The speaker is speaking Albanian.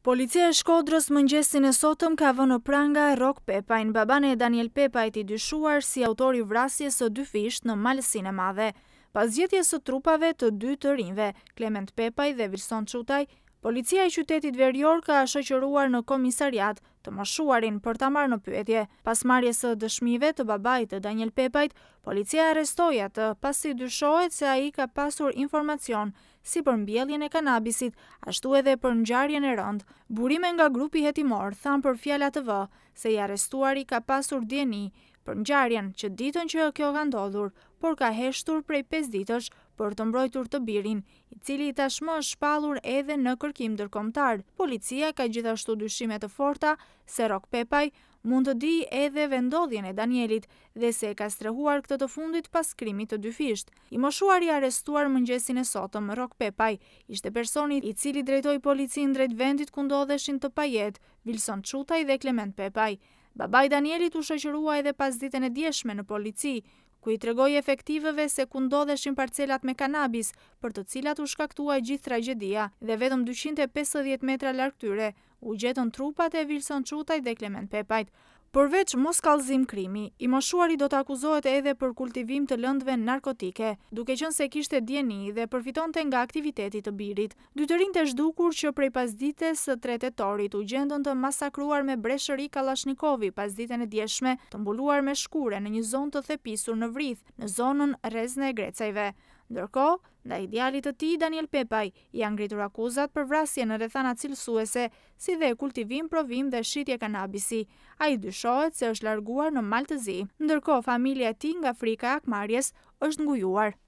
Policia e Shkodrës mëngjesin e sotëm ka vënë në pranga Rrok Pepajn, babain e Danjel Pepajt i dyshuar si autori vrasjes së dyfishtë në Malësinë e Madhe. Pas zgjedhjes së trupave të dy të rinjve, Klement Pepaj dhe Vilson Çutaj, policia e qytetit verior ka shoqëruar në komisariat të moshuarin për ta marrë në pyetje. Pas marrjes së dëshmive të babait të Danjel Pepajt, policia arrestoi atë pasi dyshohet se ai ka pasur informacion si për mbjelljen e kanabisit, ashtu edhe për ngjarjen e rëndë. Burime nga grupi hetimor than për Fjala.al se i arrestuari ka pasur dieni për ngjarjen që ditën që kjo ka ndodhur, por ka heshtur prej 5 ditësh për të mbrojtur të birin, i cili tashmë është shpallur edhe në kërkim ndërkombëtar. Policia ka gjithashtu dyshime të forta se Rrok Pepaj mund të di edhe vendodhjen e Danjelit dhe se ka strehuar këtë të fundit pas krimit të dyfishtë. I moshuari arrestuar mëngjesin e sotëm, Rrok Pepaj, ishte personi i cili drejtoi policinë drejt vendit ku ndodheshin të pajet, Vilson Çutaj dhe Klement Pepaj. Babai Danjelit u shoqërua edhe pas ditën e djeshme në polici, ku i tregoi efektivëve se ku ndodheshin parcelat me kanabis, për të cilat u shkaktua gjithë tragjedia, dhe vetëm 250 metra larg tyre u gjetën trupat e Vilson Çutaj dhe Klement Pepajt. Përveç mos kallëzim krimi, i moshuari do të akuzohet edhe për kultivim të lëndëve narkotike, duke qenë se kishte dieni dhe përfitonte nga aktiviteti të birit. Dy të rinjtë e zhdukur që prej pasdites së 3 tetorit u gjendën të masakruar me breshëri kallashnikovi pas ditën e djeshme, të mbuluar me shkure në një zonë të thepisur në Vrith, në zonën rrezne e Grecajve. Ndërkohë, ndaj djalit të tij Danjel Pepaj janë ngritur akuzat për vrasje në rrethana cilësuese, si dhe kultivim, provim dhe shitje kanabisi. Ai dyshohet se është larguar në Maltëzi, ndërkohë familja e tij nga frika e akmarrjes është ngujuar.